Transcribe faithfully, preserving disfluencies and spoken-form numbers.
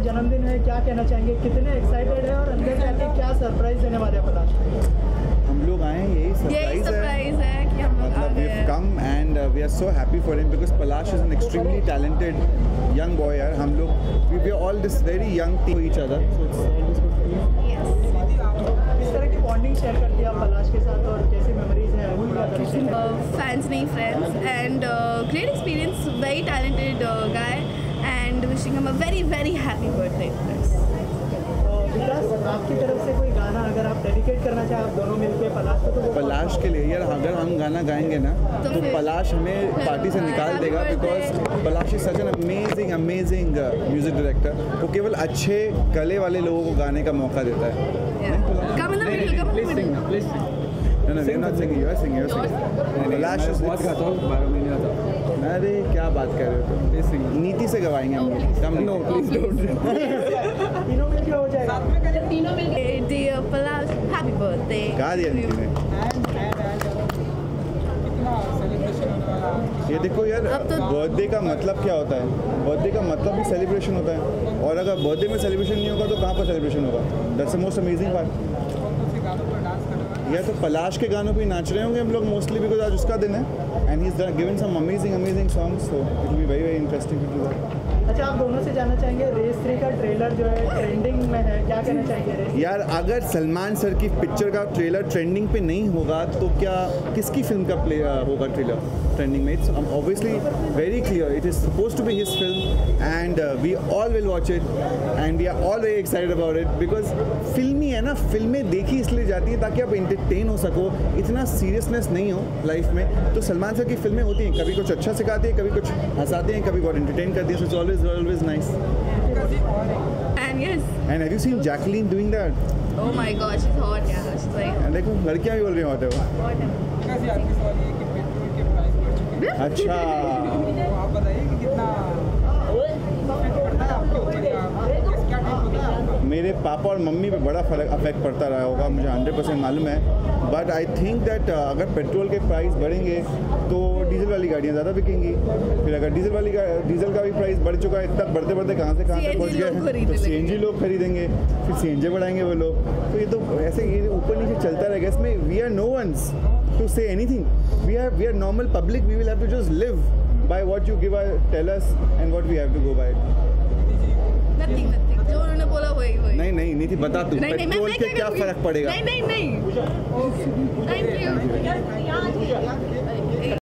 जन्मदिन है, क्या कहना चाहेंगे, कितने एक्साइटेड है और अंदर से आके क्या सरप्राइज देने वाले हैं पलाश? हम लोग आए हैं, यही सरप्राइज सरप्राइज है, है कि हम लोग आ गए हैं। Come and we are so happy for him because Palash is an extremely talented young boy यार. हम लोग we are all this very young team each other, so it's always good. किस तरह की बॉन्डिंग शेयर करती है आप पलाश के साथ और कैसी मेमोरीज है? फैंस नहीं friends and great experience, very talented guy and wishing him a very very happy birthday. Vikas, आपकी तरफ से कोई गाना अगर आप डेडिकेट करना चाहें आप दोनों मिलकर पलाश को, तो पलाश के लिए यार अगर हम गाना गाएंगे ना तो, तो पलाश हमें पार्टी से निकाल देगा because Palash is such an amazing amazing music director. वो केवल अच्छे गले वाले लोगों को गाने का मौका देता है. Come in the middle, come in the middle. No, no, we're not singing. You are singing. You are singing. Palash is बहुत गाता हूँ, बारह महीने आता हूँ. अरे क्या बात कर रहे हो तुम? Please sing. नीति से गवाएंगे हम. Come no, please don't. तीनों मिलके हो जाएगा. तीनों मिलके. Dear Palash, happy birthday. गा दिया नीति ने. ये देखो यार, बर्थडे का मतलब क्या होता है? बर्थडे का मतलब भी सेलिब्रेशन होता है, और अगर बर्थडे में सेलिब्रेशन नहीं होगा तो कहाँ पर सेलिब्रेशन होगा? That's the most amazing part. या तो पलाश के गानों पे नाच रहे होंगे हम लोग मोस्टली बिकॉज आज उसका दिन है and he is given some amazing amazing songs, so it will be very very interesting to do that. अच्छा, आप दोनों से जानना चाहेंगे रेस थ्री का ट्रेलर जो है ट्रेंडिंग में है, क्या कहना चाहेंगे रेस? यार अगर सलमान सर की पिक्चर का ट्रेलर ट्रेंडिंग पे नहीं होगा तो क्या किसकी फिल्म का प्ले होगा ट्रेलर ट्रेंडिंग में? It's obviously very clear it is suppose to be his film and we all will watch it and we are all very excited about it because फिल्मी है ना, फिल्में देखी इसलिए जाती है ताकि आप एंटरटेन हो सको, इतना सीरियसनेस नहीं हो लाइफ में. तो सलमान सर की फिल्में होती हैं, कभी कुछ अच्छा सिखाती है, कभी कुछ हंसाती हैं, कभी बहुत एंटरटेन करती है, so it's always always nice. And yes. And have you seen Jacqueline doing that? Oh my God, she's hot, yeah. She's like. And देखो लड़कियां भी बोल रही होते हो. Hot है. अच्छा. आप बताइए कि कितना मेरे पापा और मम्मी पे बड़ा फर्क अफेक्ट पड़ता रहा होगा, मुझे हंड्रेड परसेंट मालूम है. बट आई थिंक दैट अगर पेट्रोल के प्राइस बढ़ेंगे तो डीजल वाली गाड़ियाँ ज़्यादा बिकेंगी. फिर अगर डीजल वाली डीजल का भी प्राइस बढ़ चुका है, इतना बढ़ते बढ़ते कहाँ से कहाँ तक पहुँच गए, तो सी एन जी लोग खरीदेंगे, फिर सी एन जी बढ़ाएंगे वो लोग. तो ये तो ऐसे ये ऊपर नीचे चलता रहेगा. इसमें we are no ones to say anything. We are we are normal public. We will have to just live by what you give tell us and what we have to go by. Nothing, nothing. जो उन्होंने बोला वही वही. नहीं नहीं नीति बता तू, पेट्रोल के क्या फर्क पड़ेगा? नहीं नहीं नहीं. Thank you.